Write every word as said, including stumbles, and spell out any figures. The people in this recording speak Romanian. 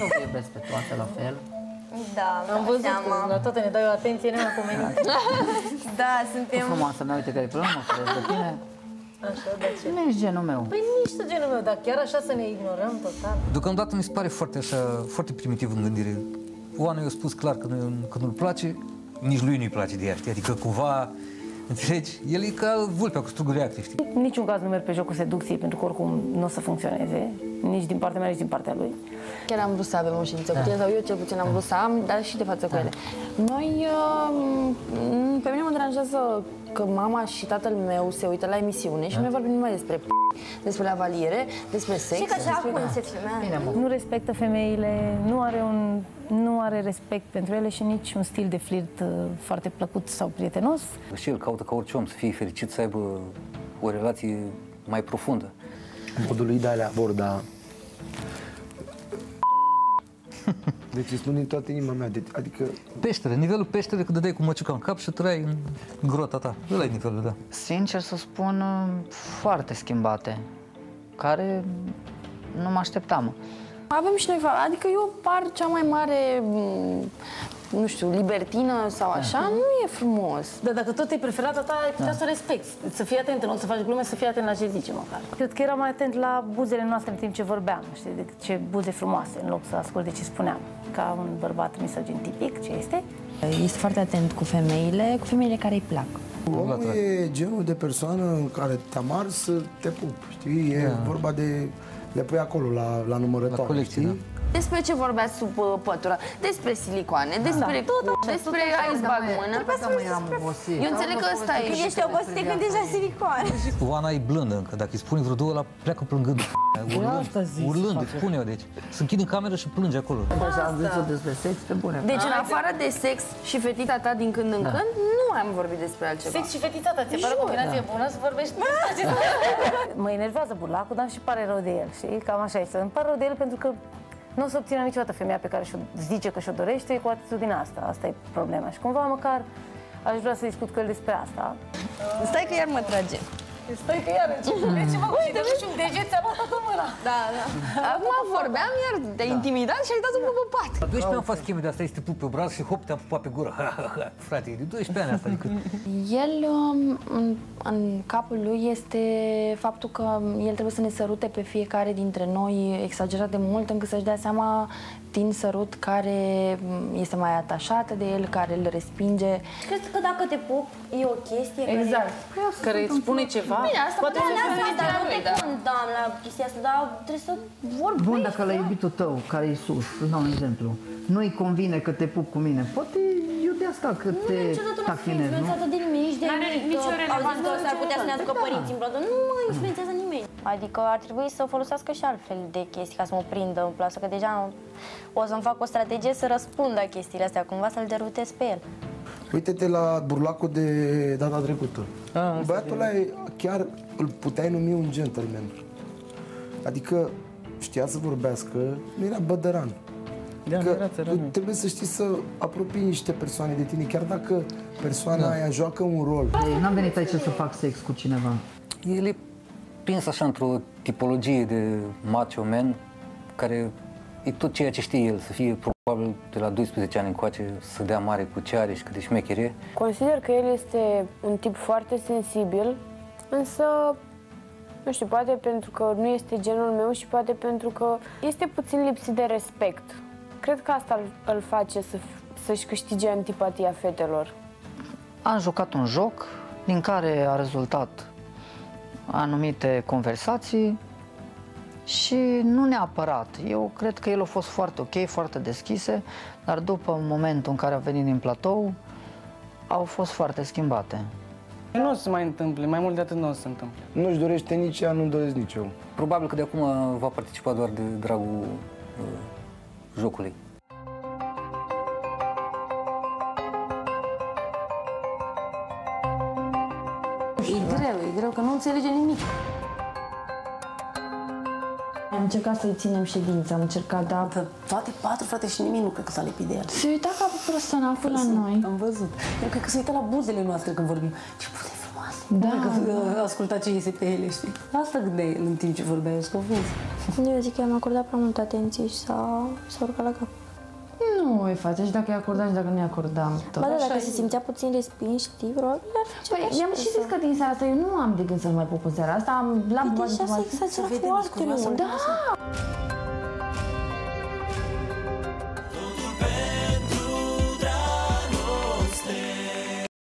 sau vă iubesc pe toate la fel? Da, am văzut că la toate ne dai o atenție nemaipomenit. Da, suntem... Tu frumoasă, mea, uite care e problema, crezi de tine? Așa, dar ce? Nu ești genul meu. Păi nici tu genul meu, dar chiar așa să ne ignorăm total? Deocamdată mi se pare foarte așa, foarte primitiv în gândire. Oana i-a spus clar că, nu, că nu-l place, nici lui nu-i place de ea, știi? Adică cumva, înțelegi? El e ca vulpea cu struguri acri, știi? În niciun caz nu merg pe jocul seducției, pentru că oricum nu o să funcționeze, nici din partea mea, nici din partea lui. Chiar am vrut să avem o ședință cu tine, sau eu cel puțin am vrut să am, dar și de față cu ele. Noi, pe mine mă deranjează că mama și tatăl meu se uită la emisiune și noi vorbim numai despre p***, despre lavaliere, despre sex. Și că așa despre... acum se filmează. Nu respectă femeile, nu are, un, nu are respect pentru ele și nici un stil de flirt foarte plăcut sau prietenos. Și el caută ca orice om să fie fericit, să aibă o relație mai profundă. Modul lui de alea aborda. Deci îi spun din toată inima mea, deci, adică... Peștere, nivelul peștere, când dădeai cu măciuca în cap și trăiai în grota ta. Ăla e nivelul, da. Sincer să spun, foarte schimbate, care nu mă așteptam. Avem și noi, adică eu par cea mai mare, nu știu, libertină sau așa, nu e frumos. Dar dacă tot e preferata ta, ai putea da. să o respecti. Să fii atent, în loc să faci glume, să fii atent la ce zice măcar. Cred că era mai atent la buzele noastre în timp ce vorbeam, știi, de ce buze frumoase, în loc să ascult de ce spuneam. Ca un bărbat misogin tipic, ce este. Este foarte atent cu femeile, cu femeile care îi plac. Omul e genul de persoană în care te amar să te pup, știi? E da. vorba de... Le pui acolo, la, la numărătoare, la colecție, știi? Da? Despre ce vorbeați sub uh, pătură? Despre silicoane, despre da, tot, cu, despre icebag mână. Eu înțeleg că ăsta e. Când ești obosit, te gândești la silicoane. Oana e blândă încă, dacă îi spune vreo două, ăla pleacă plângând. Urlând, urlând, îți spune eu, deci. Se închide în cameră și plânge acolo. Așa am zis-o despre sex, pe bune. Deci, în afară de sex și fetița ta din când în da. când, nu am vorbit despre altceva. Sex și fetița ta, ți-e pare o combinație da. bună să vorbești despre acesta? Mă enervează burlacul, dar și pare rău de el, știi? Cam așa este. Îmi pare rău de el pentru că nu o să obțină niciodată femeia pe care și-o zice că și-o dorește cu atitudinea asta. Asta e problema. Și cumva măcar aș vrea să discut cu el despre asta. Stai că iar mă trage. Stai că iar începe. Deci mă uite, nu știu, un deget ți-a luat toată mâna. Da, da. Acum vorbeam, iar te-ai da. intimidat și ai dat un pup pe pat. La doisprezece ani fac scheme de asta, este pup pe braț și hop, te-am pupat pe gură. Frate, e de doisprezece ani asta, adică... El, în, în capul lui este faptul că el trebuie să ne sărute pe fiecare dintre noi exagerat de mult, încât să-și dea seama din sărut care este mai atașată de el, care îl respinge. Crezi că dacă te pup, e o chestie exact. care, care îți spune ceva? Bine, asta poate nu te condamn la chestia asta, dar trebuie să vorbești. Bun, dacă la iubitul tău, care e sus, îți dau un exemplu, nu-i convine că te pup cu mine, poate iubească că te tachinezi, nu? Nu, niciodată de nimeni, nici de nimic. Auziți că s-ar putea să ne aducă părinții în blodă. Nu mă influențează nimeni. Adică ar trebui să folosească și altfel de chestii ca să mă prindă în plasă, că deja o să-mi fac o strategie să răspund la chestiile astea, cumva să-l derutez pe el. Uite-te la burlacul de data trecută. A, băiatul ăla chiar îl puteai numi un gentleman. Adică știa să vorbească, nu era bădăran. Da, că trebuie să știi să apropii niște persoane de tine, chiar dacă persoana da. aia joacă un rol. N-am venit aici să fac sex cu cineva. El e prins așa într-o tipologie de macho man, care e tot ceea ce știe el, să fie probabil de la doisprezece ani încoace, să dea mare cu ce are și cât de șmecher e. Consider că el este un tip foarte sensibil, însă, nu știu, poate pentru că nu este genul meu și poate pentru că este puțin lipsit de respect. Cred că asta îl face să, să-și câștige antipatia fetelor. Am jucat un joc din care a rezultat anumite conversații și nu neapărat. Eu cred că el a fost foarte ok, foarte deschise, dar după momentul în care a venit din platou, au fost foarte schimbate. Nu o să mai întâmple, mai mult de atât nu o să se întâmple. Nu-și dorește nici ea, nu-mi doresc nici eu. Probabil că de acum va participa doar de dragul uh, jocului. E greu, e greu, că nu înțelege nimic. Am încercat să-i ținem ședința, am încercat, dar... Toate patru, frate, și nimeni nu cred că s-a lipit de el. Se uita ca pe personajul la noi. Am văzut. Eu cred că se uită la buzele noastre când vorbim. Ce buze frumoase! Da. Că asculta ce iese pe ele, știi? Asta gândea el în timp ce vorbea, eu sunt confuz. Eu zic că i-am acordat prea multă atenție și s-a, s-a urcat la cap. Nu o face și dacă i acordam și dacă nu i acordam tot. Ba da, dacă se simțea puțin respins, știi, probabil ar fi ceva. Păi, i-am și zis că din seara asta eu nu am de gând să-l mai pup în seara asta, am l-am Păi deja s-a exagerat foarte mult. Da!